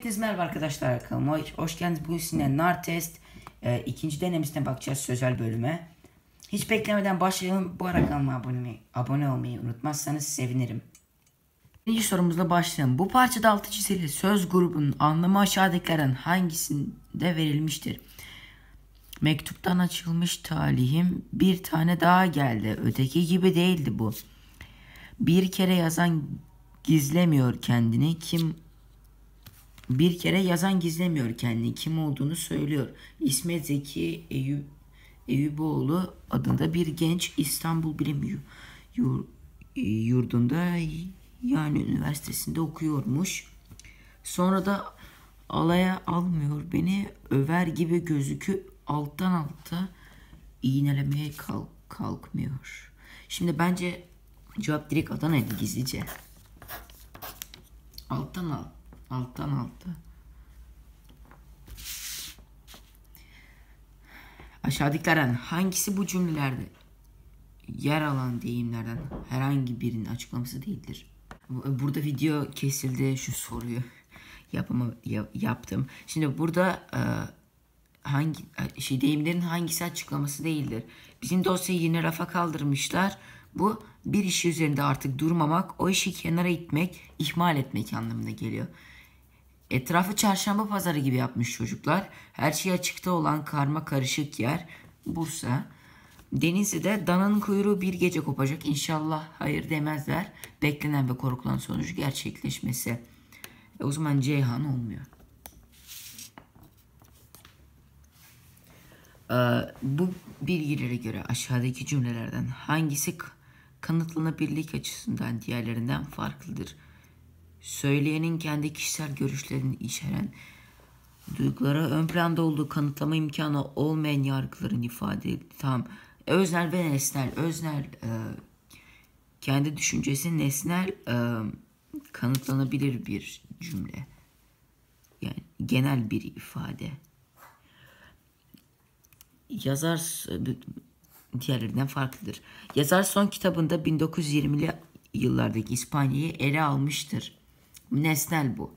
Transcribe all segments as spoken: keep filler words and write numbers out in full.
Herkese merhaba arkadaşlar, kanalıma hoş geldiniz. Bugün sizinle nar test e, ikinci denemesine bakacağız, sözel bölüme. Hiç beklemeden başlayalım. Bu arada kanalıma abone, abone olmayı unutmazsanız sevinirim. Birinci sorumuzla başlayalım. Bu parçada altı çizili söz grubunun anlamı aşağıdakilerden hangisinde verilmiştir? Mektuptan açılmış talihim bir tane daha geldi. Öteki gibi değildi bu. Bir kere yazan gizlemiyor kendini. Kim Bir kere yazan gizlemiyor kendini, kim olduğunu söylüyor. İsmet Zeki Eyüp, Eyüboğlu adında bir genç İstanbul Bilim Yur, Yurdu'nda yani üniversitesinde okuyormuş. Sonra da alaya almıyor beni, över gibi gözüküp alttan alta iğnelemeye kalk, kalkmıyor. Şimdi bence cevap direkt Adana'ydı, gizlice. Alttan al. Alttan alta. Aşağıdakilerden hangisi bu cümlelerde yer alan deyimlerden herhangi birinin açıklaması değildir? Burada video kesildi, şu soruyu yapama, yaptım. Şimdi burada e, hangi şey deyimlerin hangisi açıklaması değildir? Bizim dosyayı yine rafa kaldırmışlar. Bu bir işi üzerinde artık durmamak, o işi kenara itmek, ihmal etmek anlamına geliyor. Etrafı çarşamba pazarı gibi yapmış çocuklar. Her şey açıkta olan karma karışık yer Bursa. Denizli'de dananın kuyruğu bir gece kopacak. İnşallah hayır demezler. Beklenen ve korkulan sonucu gerçekleşmesi. E o zaman Ceyhan olmuyor. Ee, bu bilgilere göre aşağıdaki cümlelerden hangisi kanıtlanabilirlik açısından diğerlerinden farklıdır? Söyleyenin kendi kişisel görüşlerini içeren, duygulara ön planda olduğu kanıtlama imkanı olmayan yargıların ifade tam öznel ve nesnel. Öznel e, kendi düşüncesi, nesnel e, kanıtlanabilir bir cümle. Yani genel bir ifade. Yazar diğerlerinden farklıdır. Yazar son kitabında bin dokuz yüz yirmili yıllardaki İspanya'yı ele almıştır. Nesnel bu.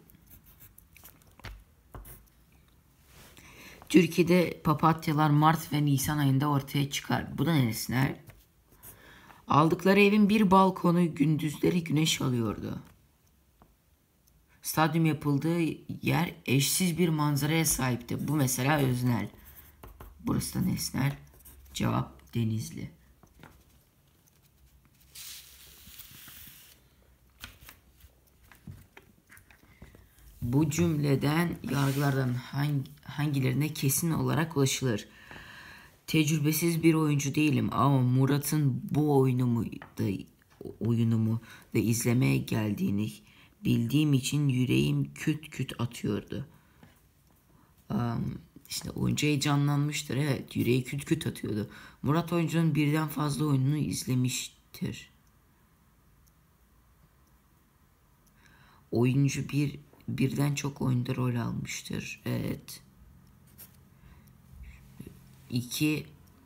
Türkiye'de papatyalar Mart ve Nisan ayında ortaya çıkar. Bu da nesnel. Aldıkları evin bir balkonu gündüzleri güneş alıyordu. Stadyum yapıldığı yer eşsiz bir manzaraya sahipti. Bu mesela öznel. Burası da nesnel. Cevap Denizli. Bu cümleden yargılardan hangi, hangilerine kesin olarak ulaşılır? Tecrübesiz bir oyuncu değilim ama Murat'ın bu oyunumu da, oyunumu da izlemeye geldiğini bildiğim için yüreğim küt küt atıyordu. Um, işte oyuncu heyecanlanmıştır. Evet, yüreği küt küt atıyordu. Murat oyuncunun birden fazla oyununu izlemiştir. Oyuncu bir birden çok oyunda rol almıştır. Evet. İki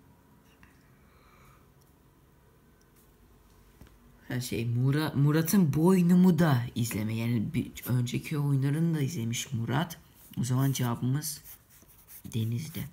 her şey Murat Murat'ın bu oyunumu da izleme. Yani bir önceki oyunlarını da izlemiş Murat. O zaman cevabımız Denizli.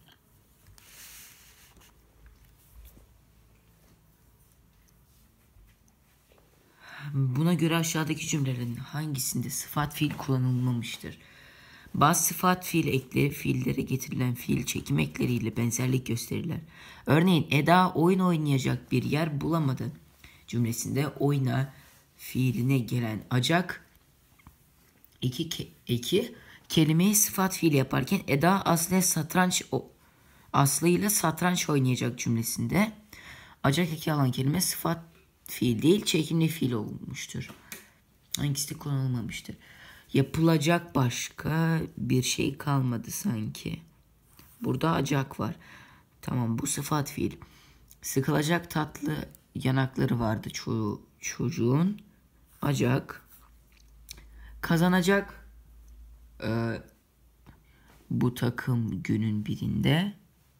Buna göre aşağıdaki cümlelerin hangisinde sıfat fiil kullanılmamıştır? Bazı sıfat fiil ekleri fiillere getirilen fiil çekim ekleriyle benzerlik gösterirler. Örneğin Eda oyun oynayacak bir yer bulamadı cümlesinde oyna fiiline gelen acak iki, ke iki kelimeyi sıfat fiil yaparken Eda Aslı satranç o Aslı ile satranç oynayacak cümlesinde acak eki alan kelime sıfat fiil değil çekimli fiil olmuştur. Hangisi de kullanılmamıştır? Yapılacak başka bir şey kalmadı sanki. Burada acak var. Tamam, bu sıfat fiil. Sıkılacak tatlı yanakları vardı ço çocuğun. Acak. Kazanacak e, bu takım günün birinde.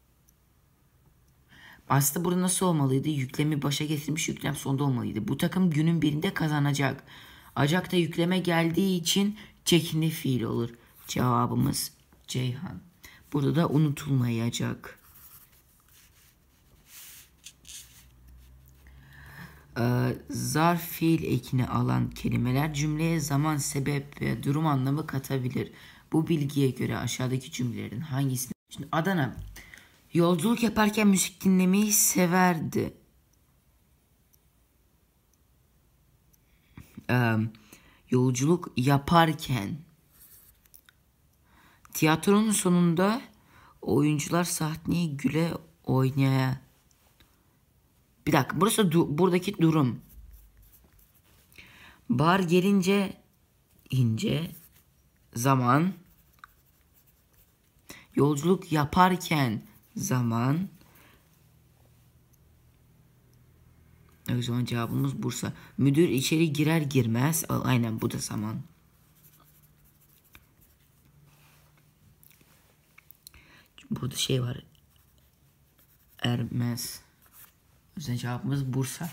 Aslında burada nasıl olmalıydı? Yüklemi başa getirmiş, yüklem sonda olmalıydı. Bu takım günün birinde kazanacak. Acak da yükleme geldiği için çekimli fiil olur. Cevabımız Ceyhan. Burada da unutulmayacak. Ee, zarf fiil ekini alan kelimeler cümleye zaman, sebep ve durum anlamı katabilir. Bu bilgiye göre aşağıdaki cümlelerin hangisini... Şimdi Adana yolculuk yaparken müzik dinlemeyi severdi. Ee, yolculuk yaparken. Tiyatronun sonunda oyuncular sahneyi güle oynaya. Bir dakika, burası du- buradaki durum. Bahar gelince ince zaman, yolculuk yaparken zaman. O zaman cevabımız Bursa. Müdür içeri girer girmez. Aynen, bu da zaman. Burada şey var. Ermez. O yüzden cevabımız Bursa.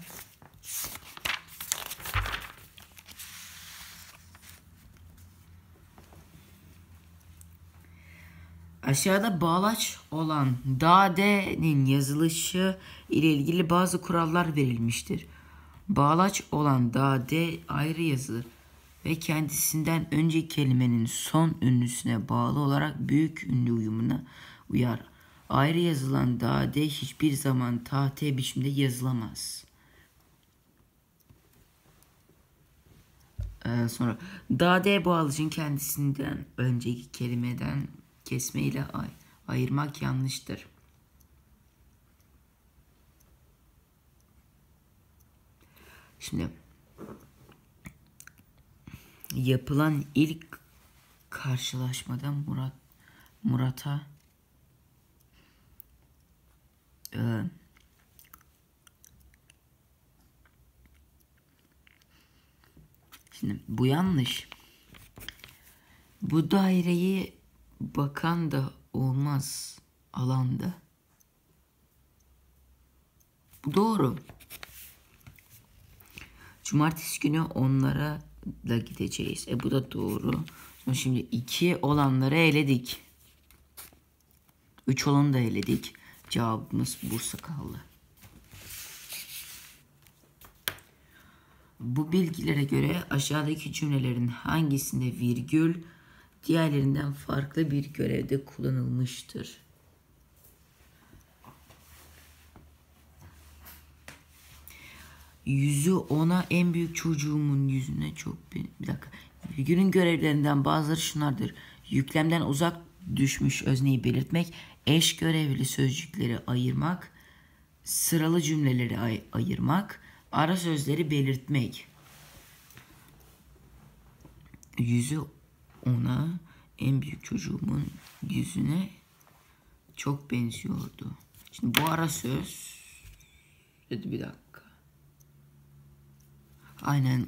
Aşağıda bağlaç olan dade'nin yazılışı ile ilgili bazı kurallar verilmiştir. Bağlaç olan dade ayrı yazılır ve kendisinden önceki kelimenin son ünlüsüne bağlı olarak büyük ünlü uyumuna uyar. Ayrı yazılan dade hiçbir zaman tahte biçimde yazılamaz. Ee, sonra dade bağlacın kendisinden önceki kelimeden kesme ile ay ayırmak yanlıştır. Şimdi yapılan ilk karşılaşmada Murat Murat'a e, şimdi bu yanlış. Bu daireyi bakan da olmaz alanda. Bu doğru. Cumartesi günü onlara da gideceğiz. E bu da doğru. Şimdi iki olanları eledik. Üç olanı da eledik. Cevabımız Bursa kaldı. Bu bilgilere göre aşağıdaki cümlelerin hangisinde virgül diğerlerinden farklı bir görevde kullanılmıştır? Yüzü ona en büyük çocuğumun yüzüne çok bir, bir dakika. Virgülün görevlerinden bazıları şunlardır. Yüklemden uzak düşmüş özneyi belirtmek, eş görevli sözcükleri ayırmak, sıralı cümleleri ay- ayırmak, ara sözleri belirtmek. Yüzü ona en büyük çocuğumun yüzüne çok benziyordu. Şimdi bu ara söz, hadi bir dakika. Aynen.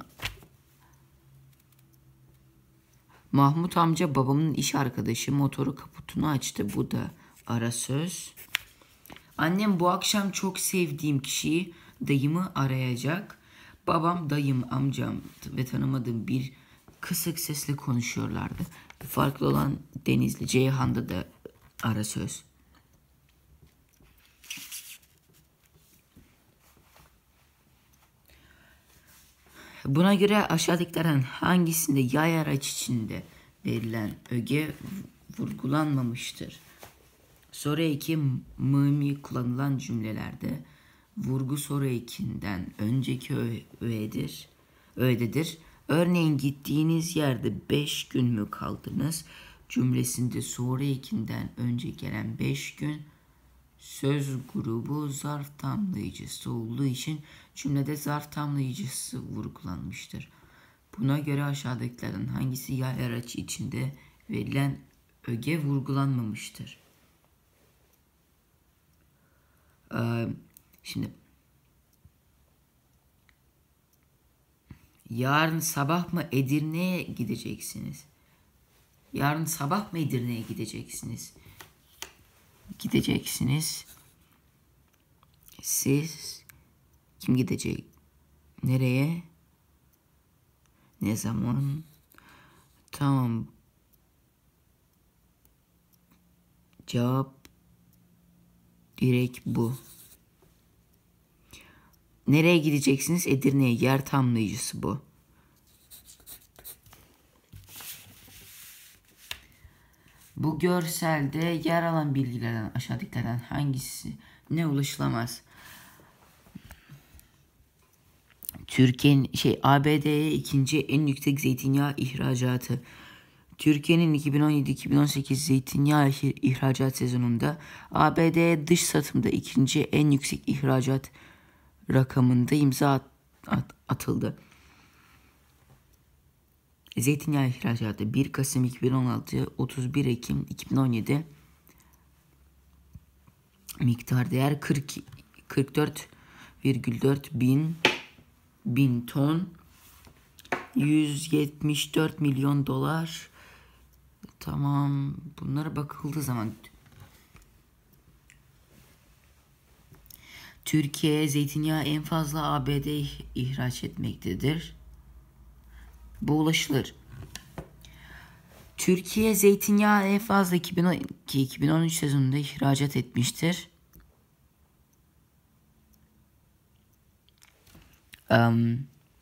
Mahmut amca babamın iş arkadaşı, motoru kaputunu açtı. Bu da ara söz. Annem bu akşam çok sevdiğim kişiyi, dayımı arayacak. Babam, dayım, amcam ve tanımadığım bir kısık sesle konuşuyorlardı. Farklı olan Denizli, Ceyhan'da da ara söz. Buna göre aşağıdakilerden hangisinde yay araç içinde verilen öge vurgulanmamıştır? Soru eki mımi kullanılan cümlelerde vurgu soru ekinden önceki öğedir, öğededir. Örneğin gittiğiniz yerde beş gün mü kaldınız? Cümlesinde soru ekinden önce gelen beş gün söz grubu zarf tamlayıcısı olduğu için cümlede zarf tamlayıcısı vurgulanmıştır. Buna göre aşağıdakilerden hangisi yay aracı içinde verilen öge vurgulanmamıştır? Ee, şimdi yarın sabah mı Edirne'ye gideceksiniz? Yarın sabah mı Edirne'ye gideceksiniz? Gideceksiniz. Siz kim gidecek? Nereye? Ne zaman? Tamam. Cevap direkt bu. Nereye gideceksiniz? Edirne'ye. Yer tamlayıcısı bu. Bu görselde yer alan bilgilerden aşağıdakilerden hangisi ne ulaşılamaz? Türkiye'nin şey A B D'ye ikinci en yüksek zeytinyağı ihracatı. Türkiye'nin iki bin on yedi iki bin on sekiz zeytinyağı ihracat sezonunda A B D'ye dış satımda ikinci en yüksek ihracat rakamında imza at, at, atıldı. Zeytinyağı ihracatı bir Kasım iki bin on altı otuz bir Ekim iki bin on yedi miktar değer kırk, kırk dört virgül dört bin bin ton yüz yetmiş dört milyon dolar. Tamam, bunlara bakıldığı zaman Türkiye zeytinyağı en fazla A B D ihraç etmektedir. Bu ulaşılır. Türkiye zeytinyağı en fazla iki bin on iki iki bin on üç sezonunda ihracat etmiştir. Um,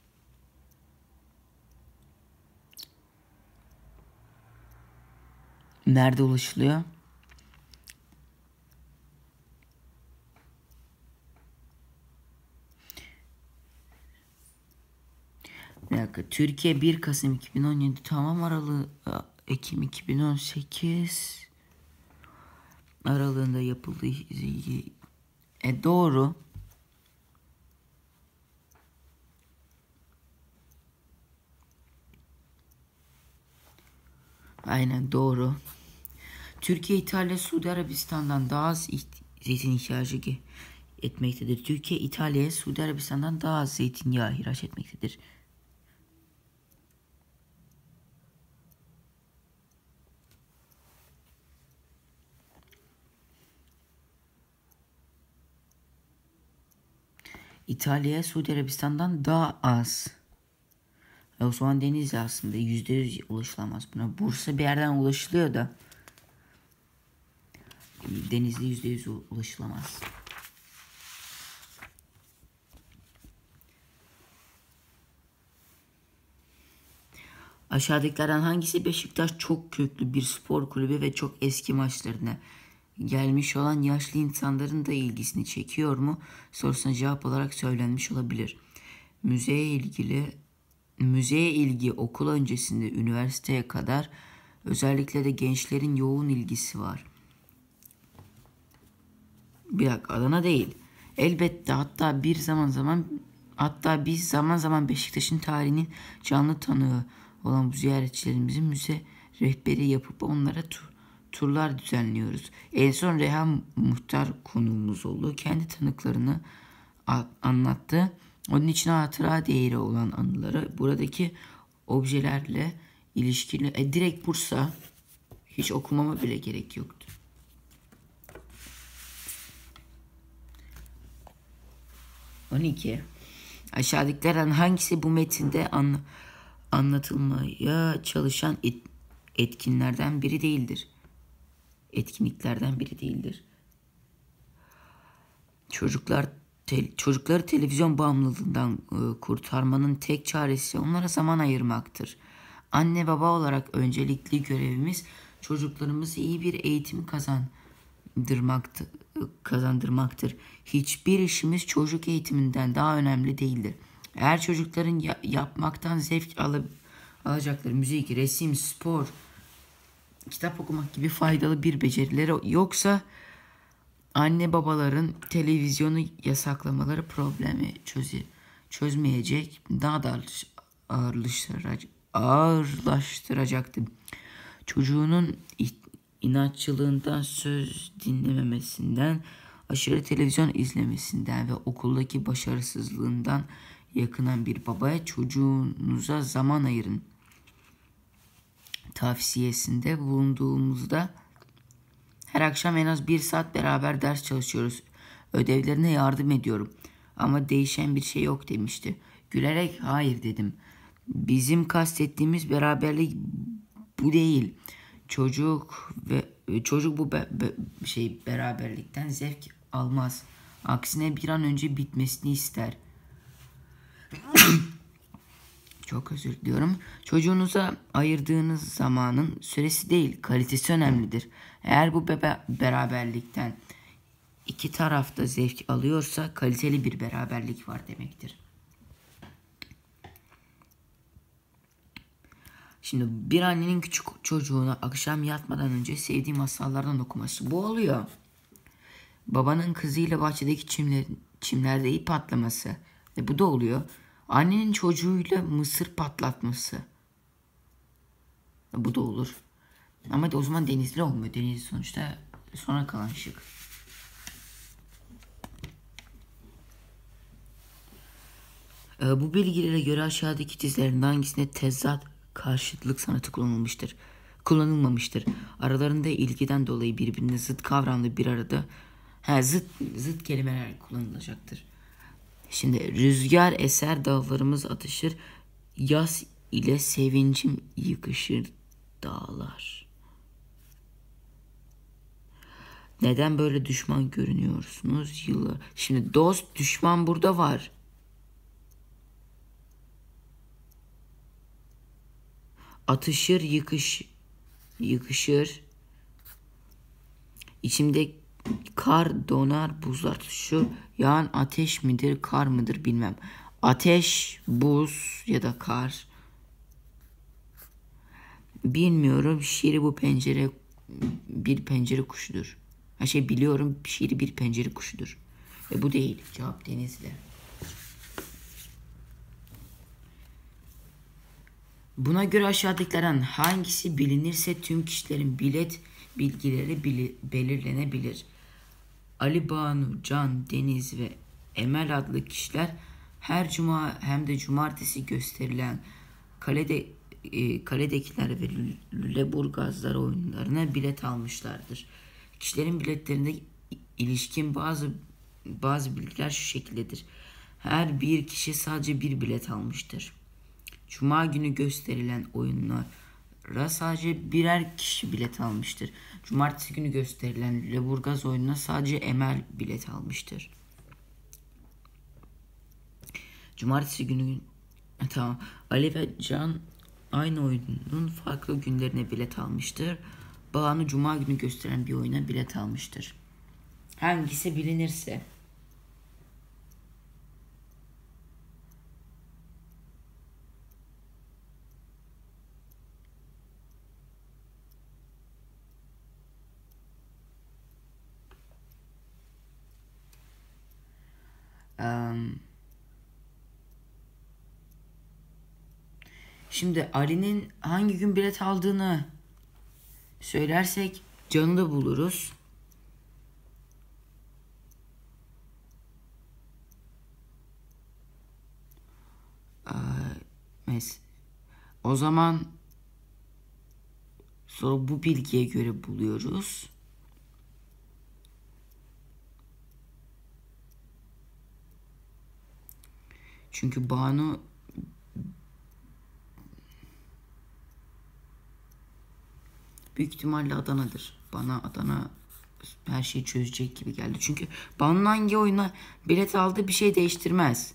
nerede ulaşılıyor? Bir dakika. Türkiye bir Kasım iki bin on yedi tamam aralığı Ekim iki bin on sekiz aralığında yapıldı. E doğru. Aynen doğru. Türkiye, İtalya, Suudi Arabistan'dan daha az zeytin ihtiyacı etmektedir. Türkiye, İtalya, Suudi Arabistan'dan daha az zeytinyağı ihraç etmektedir. İtalya, Suudi Arabistan'dan daha az. E o zaman Denizli aslında yüzde yüz ulaşılamaz buna. Bursa bir yerden ulaşılıyor da Denizli yüzde yüz ulaşılamaz. Aşağıdakilerden hangisi Beşiktaş çok köklü bir spor kulübü ve çok eski maçlarına gelmiş olan yaşlı insanların da ilgisini çekiyor mu sorusuna cevap olarak söylenmiş olabilir. Müzeye ilgili müzeye ilgi okul öncesinde üniversiteye kadar özellikle de gençlerin yoğun ilgisi var. Bir dakika, Adana değil. Elbette hatta bir zaman zaman hatta biz zaman zaman Beşiktaş'ın tarihinin canlı tanığı olan bu ziyaretçilerimizin müze rehberi yapıp onlara tu- turlar düzenliyoruz. En son Reha Muhtar konuğumuz oldu. Kendi tanıklarını a- anlattı. Onun için hatıra değeri olan anıları buradaki objelerle ilişkili. E, direkt Bursa, hiç okumama bile gerek yoktu. on iki. Aşağıdakilerden hangisi bu metinde an, anlatılmaya çalışan et, etkinlerden biri değildir? Etkinliklerden biri değildir. Çocuklar te, çocukları televizyon bağımlılığından e, kurtarmanın tek çaresi onlara zaman ayırmaktır. Anne baba olarak öncelikli görevimiz çocuklarımıza iyi bir eğitim kazandırmaktır. kazandırmaktır. Hiçbir işimiz çocuk eğitiminden daha önemli değildir. Eğer çocukların ya- yapmaktan zevk al- alacakları müzik, resim, spor, kitap okumak gibi faydalı bir becerileri yoksa anne babaların televizyonu yasaklamaları problemi çöze, çözmeyecek, daha da ağırlaştıracak, ağırlaştıracaktı. Çocuğunun inatçılığından, söz dinlememesinden, aşırı televizyon izlemesinden ve okuldaki başarısızlığından yakınan bir babaya çocuğunuza zaman ayırın tavsiyesinde bulunduğumuzda her akşam en az bir saat beraber ders çalışıyoruz. Ödevlerine yardım ediyorum. Ama değişen bir şey yok demişti. Gülerek hayır dedim. Bizim kastettiğimiz beraberlik bu değil. Çocuk ve e, çocuk bu be, be, şey beraberlikten zevk almaz. Aksine bir an önce bitmesini ister. Çok özür diliyorum. Çocuğunuza ayırdığınız zamanın süresi değil, kalitesi önemlidir. Eğer bu bebe beraberlikten iki tarafta zevk alıyorsa kaliteli bir beraberlik var demektir. Şimdi bir annenin küçük çocuğuna akşam yatmadan önce sevdiği masallardan okuması. Bu oluyor. Babanın kızıyla bahçedeki çimler, çimlerde ip atlaması. Ve bu da oluyor. Annenin çocuğuyla mısır patlatması. Bu da olur. Ama de o zaman denizli olmuyor. Denizli sonuçta sona kalan şık. Ee, bu bilgilere göre aşağıdaki dizilerin hangisinde tezat karşıtlık sanatı kullanılmıştır? Kullanılmamıştır. Aralarında ilgiden dolayı birbirine zıt kavramlı bir arada he, zıt, zıt kelimeler kullanılacaktır. Şimdi rüzgar eser dallarımız atışır, yaz ile sevincim yıkışır dağlar. Neden böyle düşman görünüyorsunuz yıllar? Şimdi dost düşman burada var. Atışır yıkış yıkışır. İçimde kar donar buzlar tutuşur. Yağan ateş midir kar mıdır bilmem. Ateş, buz ya da kar. Bilmiyorum. Şiiri bu pencere bir pencere kuşudur. Her şey biliyorum. Şiiri bir pencere kuşudur. Ve bu değil. Cevap Denizli. Buna göre aşağıdakilerden hangisi bilinirse tüm kişilerin bilet bilgileri belirlenebilir. Ali Banu, Can, Deniz ve Emel adlı kişiler her cuma hem de cumartesi gösterilen kalede, e, kaledekiler ve Lüleburgazlar oyunlarına bilet almışlardır. Kişilerin biletlerinde ilişkin bazı bazı bilgiler şu şekildedir. Her bir kişi sadece bir bilet almıştır. Cuma günü gösterilen oyunlara sadece birer kişi bilet almıştır. Cumartesi günü gösterilen Lüleburgaz oyununa sadece Emel bilet almıştır. Cumartesi günü tamam. Ali ve Can aynı oyunun farklı günlerine bilet almıştır. Banu Cuma günü gösteren bir oyuna bilet almıştır. Hangisi bilinirse. Um, şimdi Ali'nin hangi gün bilet aldığını söylersek Can'ı da buluruz. Ee, o zaman sonra bu bilgiye göre buluyoruz. Çünkü Banu büyük ihtimalle Adana'dır. Bana Adana her şeyi çözecek gibi geldi. Çünkü Banu'nun hangi oyuna bilet aldığı bir şey değiştirmez.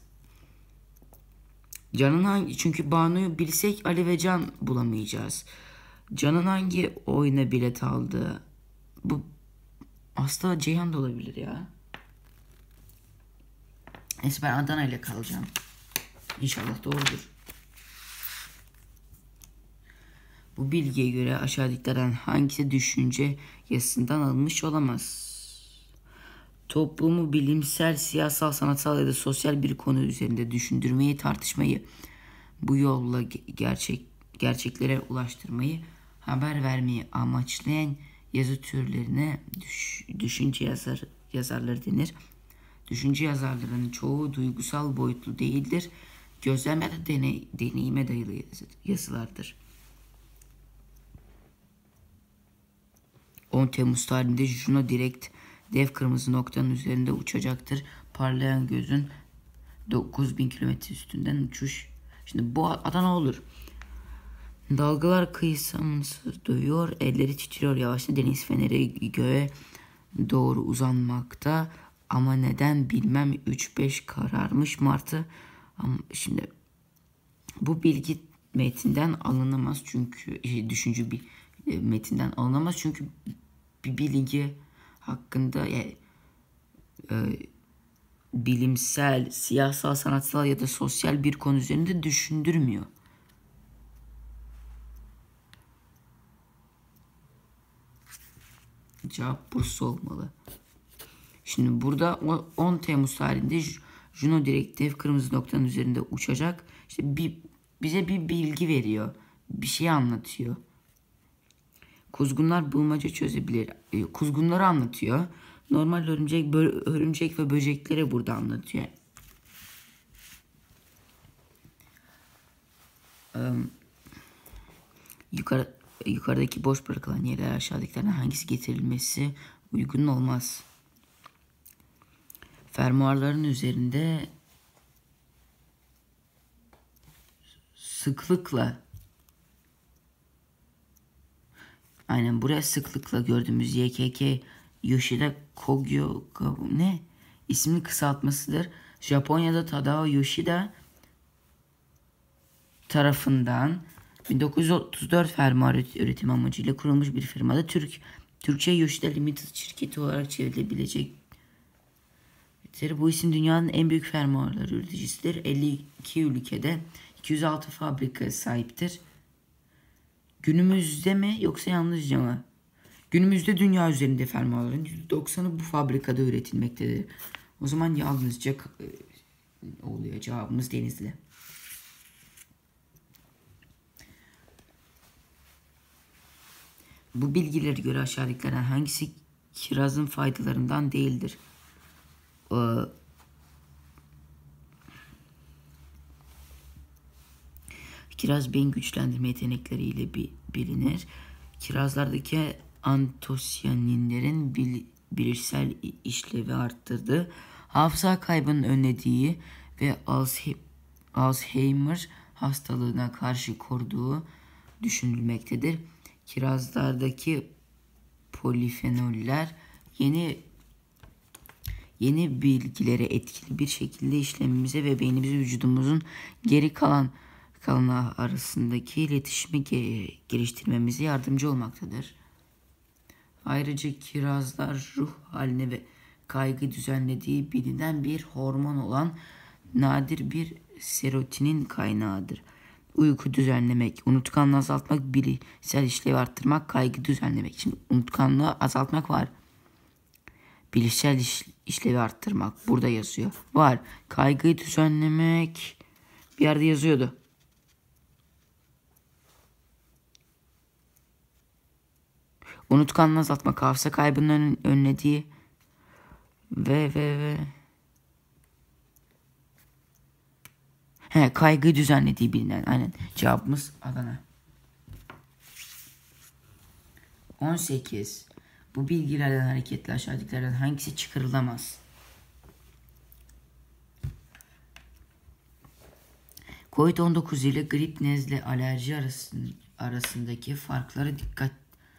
Can'ın hangi çünkü Banu'yu bilsek Ali ve Can bulamayacağız. Can'ın hangi oyuna bilet aldığı bu aslında Ceyhan da olabilir ya. Neyse ben Adana ile kalacağım. İnşallah doğrudur. Bu bilgiye göre aşağıdakilerden hangisi düşünce yasasından alınmış olamaz? Toplumu bilimsel, siyasal, sanatsal ya da sosyal bir konu üzerinde düşündürmeyi, tartışmayı, bu yolla gerçek gerçeklere ulaştırmayı, haber vermeyi amaçlayan yazı türlerine düş, düşünce yazar, yazarları denir. Düşünce yazarlarının çoğu duygusal boyutlu değildir. Gözlem ya da deney, deneyime dayalı yazılardır. on Temmuz tarihinde Juno direkt dev kırmızı noktanın üzerinde uçacaktır. Parlayan gözün dokuz bin kilometre üstünden uçuş. Şimdi bu Adana olur. Dalgalar kıyısımsız duyuyor, elleri titriyor yavaşça, deniz feneri göğe doğru uzanmakta. Ama neden bilmem, üç beş kararmış martı. Ama şimdi bu bilgi metinden alınamaz çünkü şey, düşünce bir e, metinden alınamaz çünkü bir bilgi hakkında e, e, bilimsel, siyasal, sanatsal ya da sosyal bir konu üzerinde düşündürmüyor. Cevap Bursa olmalı. Şimdi burada on Temmuz tarihinde Juno direktif kırmızı noktanın üzerinde uçacak. İşte bir, bize bir bilgi veriyor. Bir şey anlatıyor. Kuzgunlar bulmaca çözebilir. E, kuzgunları anlatıyor. Normal örümcek, örümcek ve böcekleri burada anlatıyor. Um, yukarı, yukarıdaki boş bırakılan yerler aşağıdakilerden hangisi getirilmesi uygun olmaz? Fermuarların üzerinde sıklıkla, aynen buraya sıklıkla gördüğümüz Y K K Yoshida Kogyo ne isimli kısaltmasıdır. Japonya'da Tadao Yoshida tarafından bin dokuz yüz otuz dört fermuar üretim amacıyla kurulmuş bir firmada Türk Türkçe Yoshida Limited şirketi olarak çevrilebilecek. Bu isim dünyanın en büyük fermuarlar üreticisidir. elli iki ülkede iki yüz altı fabrika sahiptir. Günümüzde mi yoksa yalnızca mı? Günümüzde dünya üzerinde fermuarların yüzde doksanı bu fabrikada üretilmektedir. O zaman yalnızca oluyor. Cevabımız Denizli. Bu bilgilere göre aşağıdakilerden hangisi kirazın faydalarından değildir? Ee, kiraz beyin güçlendirme yetenekleriyle bilinir. Kirazlardaki antosiyaninlerin bil, bilişsel işlevi arttırdı. Hafıza kaybının önlediği ve Alzheimer hastalığına karşı koruduğu düşünülmektedir. Kirazlardaki polifenoller yeni yeni bilgilere etkili bir şekilde işlemimize ve beynimizin vücudumuzun geri kalan kalanı arasındaki iletişimi geliştirmemize yardımcı olmaktadır. Ayrıca kirazlar ruh haline ve kaygı düzenlediği bilinen bir hormon olan nadir bir serotonin kaynağıdır. Uyku düzenlemek, unutkanlığı azaltmak, bilişsel işlevi arttırmak, kaygı düzenlemek. Şimdi unutkanlığı azaltmak var. Bilişsel iş, işlevi arttırmak burada yazıyor. Var. Kaygıyı düzenlemek bir yerde yazıyordu. Unutkanlığı azaltmak, hafıza kaybının önlediği ve ve ve He, kaygıyı düzenlediği bilinen. Aynen. Cevabımız Adana. on sekiz. Bu bilgilerden hareketle aşağıdakilerden hangisi çıkarılamaz? Covid on dokuz ile grip, nezle, alerji arasındaki farklara dikkat.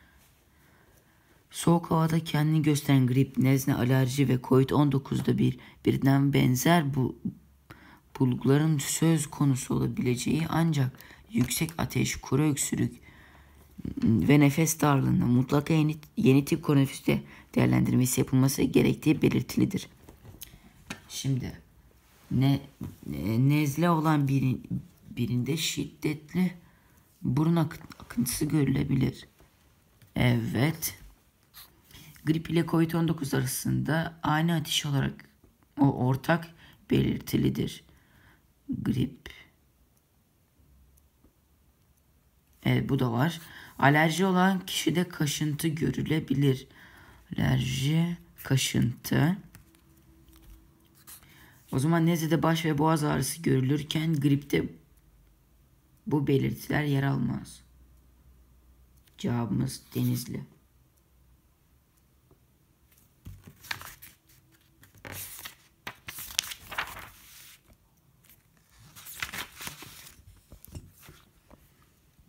Soğuk havada kendini gösteren grip, nezle, alerji ve Covid on dokuzda bir birden benzer bu bulguların söz konusu olabileceği ancak yüksek ateş, kuru öksürük ve nefes darlığında mutlaka yeni, yeni tip koronavirüste değerlendirmesi yapılması gerektiği belirtilidir. Şimdi ne, nezle olan bir, birinde şiddetli burun akıntısı görülebilir. Evet. Grip ile Covid on dokuz arasında aynı ateş olarak o ortak belirtilidir. Grip. Evet, bu da var. Alerji olan kişide kaşıntı görülebilir. Alerji, kaşıntı. O zaman nezlede baş ve boğaz ağrısı görülürken gripte bu belirtiler yer almaz. Cevabımız Denizli.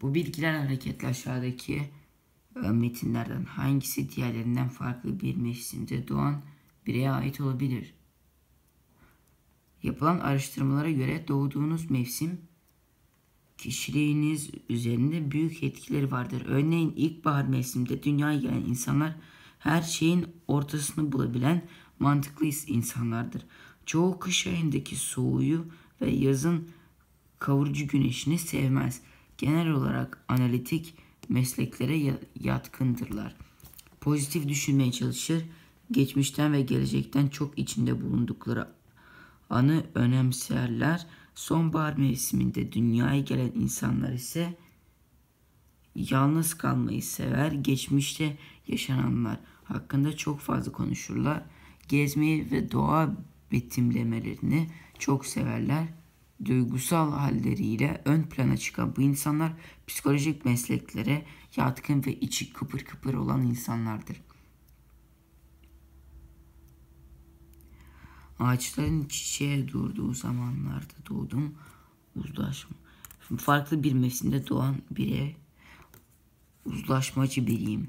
Bu bilgiler hareketle aşağıdaki e, metinlerden hangisi diğerlerinden farklı bir mevsimde doğan bireye ait olabilir? Yapılan araştırmalara göre doğduğunuz mevsim kişiliğiniz üzerinde büyük etkileri vardır. Örneğin ilkbahar mevsiminde dünyaya gelen insanlar her şeyin ortasını bulabilen mantıklı insanlardır. Çoğu kış ayındaki soğuğu ve yazın kavurucu güneşini sevmez. Genel olarak analitik mesleklere yatkındırlar. Pozitif düşünmeye çalışır. Geçmişten ve gelecekten çok içinde bulundukları anı önemserler. Sonbahar mevsiminde dünyaya gelen insanlar ise yalnız kalmayı sever. Geçmişte yaşananlar hakkında çok fazla konuşurlar. Gezmeyi ve doğa betimlemelerini çok severler. Duygusal halleriyle ön plana çıkan bu insanlar psikolojik mesleklere yatkın ve içi kıpır kıpır olan insanlardır. Ağaçların çiçeğe durduğu zamanlarda doğdum. Uzlaşma. Şimdi farklı bir mevsimde doğan biri uzlaşmacı biriyim.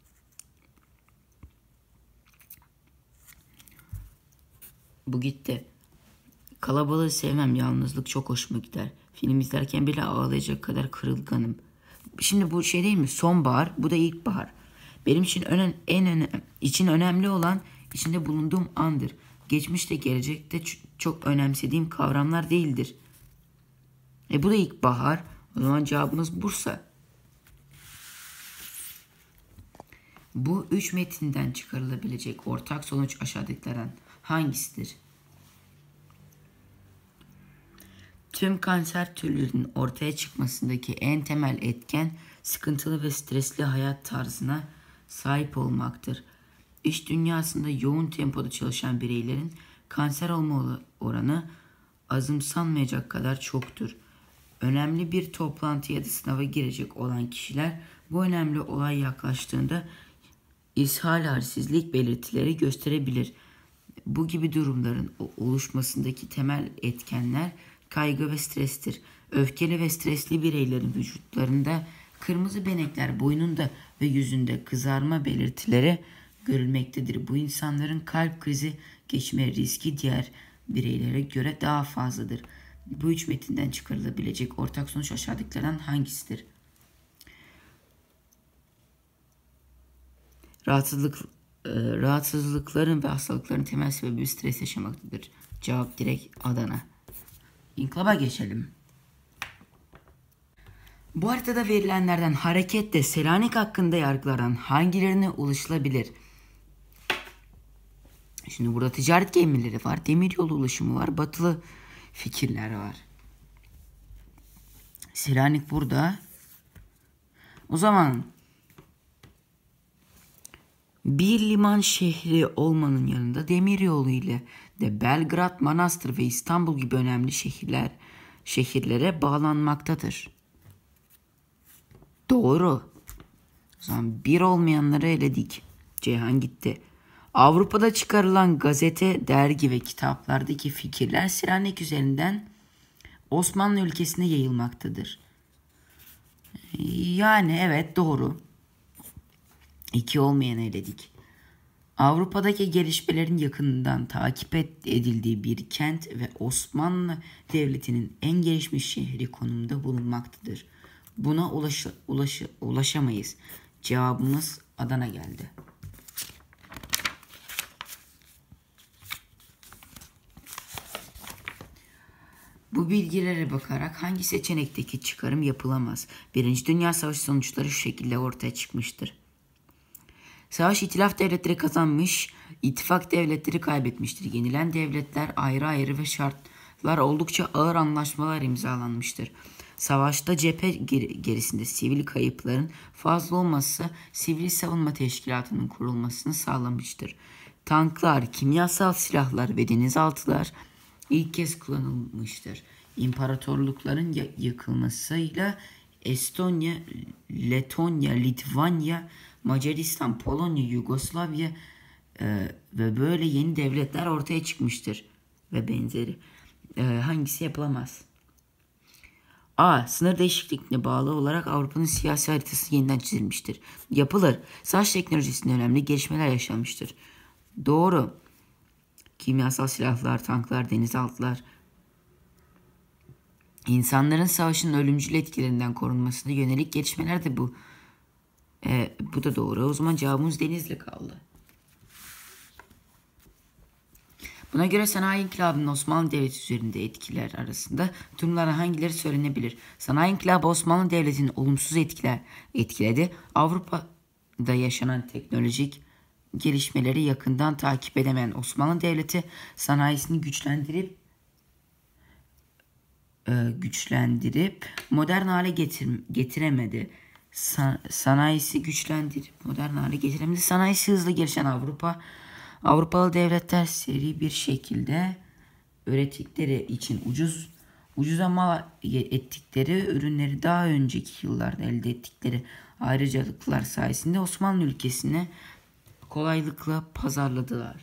Bu gitti. Kalabalığı sevmem, yalnızlık çok hoşuma gider. Film izlerken bile ağlayacak kadar kırılganım. Şimdi bu şey değil mi? Sonbahar, bu da ilkbahar. Benim için önen, en önem, için önemli olan içinde bulunduğum andır. Geçmişte, gelecekte çok önemsediğim kavramlar değildir. E bu da ilkbahar. O zaman cevabınız Bursa. Bu üç metinden çıkarılabilecek ortak sonuç aşağıdakilerden hangisidir? Tüm kanser türlerinin ortaya çıkmasındaki en temel etken sıkıntılı ve stresli hayat tarzına sahip olmaktır. İş dünyasında yoğun tempoda çalışan bireylerin kanser olma oranı azımsanmayacak kadar çoktur. Önemli bir toplantı ya da sınava girecek olan kişiler bu önemli olay yaklaştığında ishal halsizlik belirtileri gösterebilir. Bu gibi durumların oluşmasındaki temel etkenler kaygı ve strestir. Öfkeli ve stresli bireylerin vücutlarında kırmızı benekler, boynunda ve yüzünde kızarma belirtileri görülmektedir. Bu insanların kalp krizi geçme riski diğer bireylere göre daha fazladır. Bu üç metinden çıkarılabilecek ortak sonuç aşağıdakilerden hangisidir? Rahatsızlık, e, rahatsızlıkların ve hastalıkların temel sebebi stres yaşamaktadır. Cevap direkt Adana. İnkılaba geçelim. Bu haritada verilenlerden hareketle Selanik hakkında yargılardan hangilerine ulaşılabilir? Şimdi burada ticaret gemileri var, demiryolu ulaşımı var, batılı fikirler var. Selanik burada. O zaman bir liman şehri olmanın yanında demiryolu ile de Belgrad, Manastır ve İstanbul gibi önemli şehirler şehirlere bağlanmaktadır. Doğru. O zaman bir olmayanları eledik. Ceyhan gitti. Avrupa'da çıkarılan gazete, dergi ve kitaplardaki fikirler Selanik üzerinden Osmanlı ülkesine yayılmaktadır. Yani evet doğru. İki olmayanı eledik. Avrupa'daki gelişmelerin yakından takip edildiği bir kent ve Osmanlı Devleti'nin en gelişmiş şehri konumunda bulunmaktadır. Buna ulaş, ulaş, ulaşamayız. Cevabımız Adana geldi. Bu bilgilere bakarak hangi seçenekteki çıkarım yapılamaz? Birinci Dünya Savaşı sonuçları şu şekilde ortaya çıkmıştır. Savaş itilaf devletleri kazanmış, ittifak devletleri kaybetmiştir. Yenilen devletler ayrı ayrı ve şartlar oldukça ağır anlaşmalar imzalanmıştır. Savaşta cephe gerisinde sivil kayıpların fazla olması sivil savunma teşkilatının kurulmasını sağlamıştır. Tanklar, kimyasal silahlar ve denizaltılar ilk kez kullanılmıştır. İmparatorlukların yıkılmasıyla Estonya, Letonya, Litvanya, Macaristan, Polonya, Yugoslavya e, ve böyle yeni devletler ortaya çıkmıştır ve benzeri. E, hangisi yapılamaz? A. Sınır değişikliğine bağlı olarak Avrupa'nın siyasi haritası yeniden çizilmiştir. Yapılır. Savaş teknolojisinde önemli gelişmeler yaşanmıştır. Doğru. Kimyasal silahlar, tanklar, denizaltılar. İnsanların savaşın ölümcül etkilerinden korunmasına yönelik gelişmeler de bu. E, bu da doğru. O zaman cevabımız Denizli kaldı. Buna göre sanayi inkılabının Osmanlı Devleti üzerinde etkiler arasında durumlardan hangileri söylenebilir? Sanayi inkılabı Osmanlı Devleti'nin olumsuz etkiler etkiledi. Avrupa'da yaşanan teknolojik gelişmeleri yakından takip edemeyen Osmanlı Devleti sanayisini güçlendirip e, güçlendirip modern hale getir, getiremedi. Sa, sanayisi güçlendirip modern hale getiremedi. Sanayisi hızlı gelişen Avrupa Avrupalı devletler seri bir şekilde ürettikleri için ucuz ucuza mal ettikleri ürünleri daha önceki yıllarda elde ettikleri ayrıcalıklar sayesinde Osmanlı ülkesine kolaylıkla pazarladılar.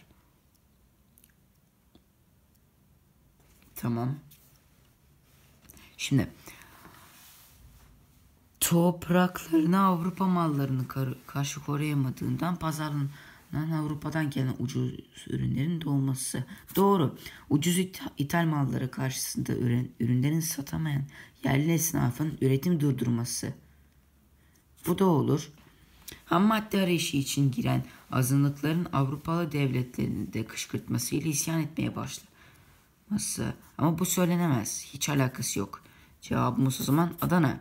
Tamam. Şimdi topraklarını Avrupa mallarını karşı koruyamadığından pazarlanan Avrupa'dan gelen ucuz ürünlerin doğması. Doğru. Ucuz ithal malları karşısında ürün, ürünlerin satamayan yerli esnafın üretim durdurması. Bu da olur. Ham madde arayışı için giren azınlıkların Avrupalı devletlerini de kışkırtmasıyla isyan etmeye başlaması. Ama bu söylenemez. Hiç alakası yok. Cevabımız o zaman Adana.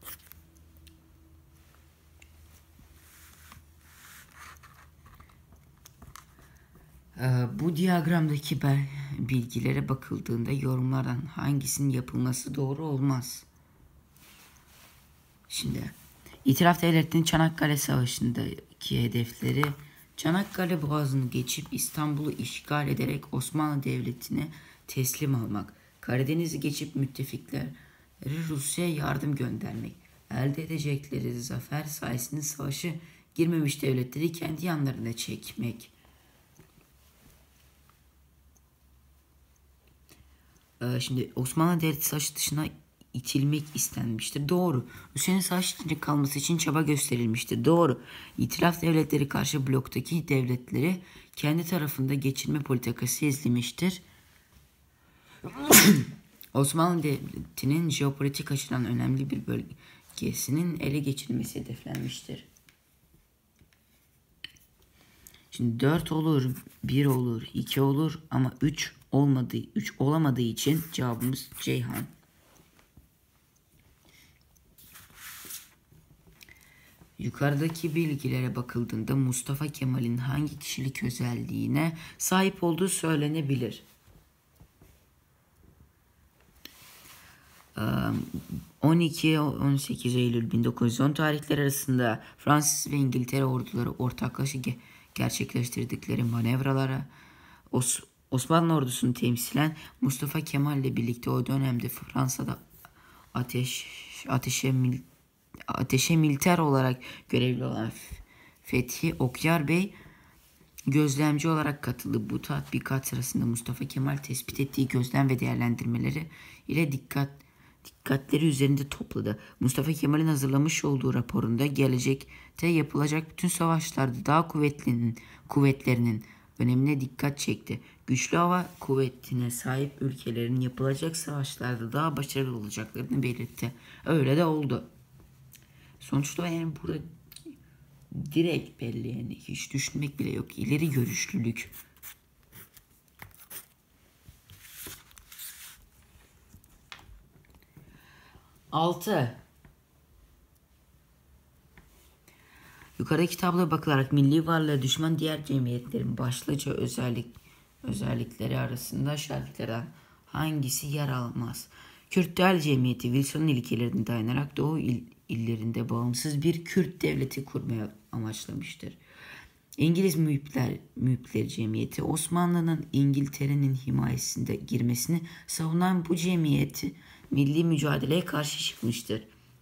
Bu diyagramdaki bilgilere bakıldığında yorumlardan hangisinin yapılması doğru olmaz? Şimdi İtilaf Devleti'nin Çanakkale Savaşı'ndaki hedefleri Çanakkale Boğazı'nı geçip İstanbul'u işgal ederek Osmanlı Devleti'ne teslim almak, Karadeniz'i geçip müttefikleri Rusya'ya yardım göndermek, elde edecekleri zafer sayesinde savaşı girmemiş devletleri kendi yanlarına çekmek. Şimdi Osmanlı Devleti savaş dışına itilmek istenmiştir. Doğru. Rusya'nın savaş içinde kalması için çaba gösterilmiştir. Doğru. İtilaf devletleri karşı bloktaki devletleri kendi tarafında geçirme politikası izlemiştir. Osmanlı Devleti'nin jeopolitik açıdan önemli bir bölgesinin ele geçirilmesi hedeflenmiştir. Şimdi dört olur, bir olur, iki olur ama üç olmadığı, üç olamadığı için cevabımız Ceyhan. Yukarıdaki bilgilere bakıldığında Mustafa Kemal'in hangi kişilik özelliğine sahip olduğu söylenebilir? on iki on sekiz Eylül bin dokuz yüz on tarihleri arasında Fransız ve İngiltere orduları ortaklaşa ge- gerçekleştirdikleri manevralara Os- Osmanlı ordusunu temsilen Mustafa Kemal ile birlikte o dönemde Fransa'da ateş ateşe mil, ateşe militer olarak görevli olan Fethi Okyar Bey gözlemci olarak katıldı. Bu tatbikat sırasında Mustafa Kemal tespit ettiği gözlem ve değerlendirmeleri ile dikkat dikkatleri üzerinde topladı. Mustafa Kemal'in hazırlamış olduğu raporunda gelecekte yapılacak bütün savaşlarda daha kuvvetlinin kuvvetlerinin önemine dikkat çekti. Güçlü hava kuvvetine sahip ülkelerin yapılacak savaşlarda daha başarılı olacaklarını belirtti. Öyle de oldu. Sonuçta yani burada direkt belli, yani hiç düşünmek bile yok. İleri görüşlülük. Altı. Yukarıdaki tabloya bakılarak milli varlığa düşman diğer cemiyetlerin başlıca özellik özellikleri arasında aşağıdakilerden hangisi yer almaz? Kürtler Cemiyeti Wilson'un ilkelerine dayanarak Doğu il, illerinde bağımsız bir Kürt devleti kurmaya amaçlamıştır. İngiliz Mühipler, Mühipler Cemiyeti Osmanlı'nın İngiltere'nin himayesinde girmesini savunan bu cemiyeti milli mücadeleye karşı çıkmıştır.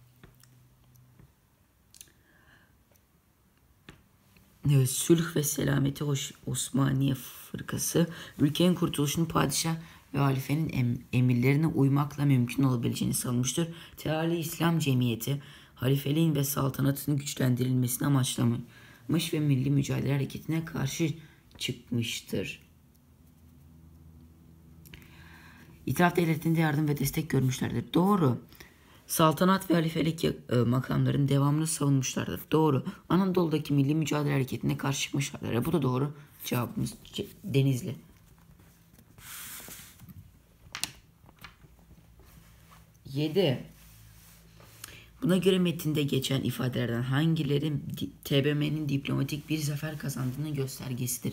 Evet, Sülh ve Selameti Osmaniye Fırkası ülkenin kurtuluşunu padişah ve halifenin em emirlerine uymakla mümkün olabileceğini savunmuştur. Teali İslam Cemiyeti halifeliğin ve saltanatın güçlendirilmesini amaçlamış ve milli mücadele hareketine karşı çıkmıştır. İtilaf devletinde yardım ve destek görmüşlerdir. Doğru. Saltanat ve halifelik e, makamlarını devamlı savunmuşlardır. Doğru. Anadolu'daki milli mücadele hareketine karşı çıkmışlardır. E, bu da doğru. Cevabımız C- Denizli. yedi. Buna göre metinde geçen ifadelerden hangileri T B M'nin diplomatik bir zafer kazandığının göstergesidir?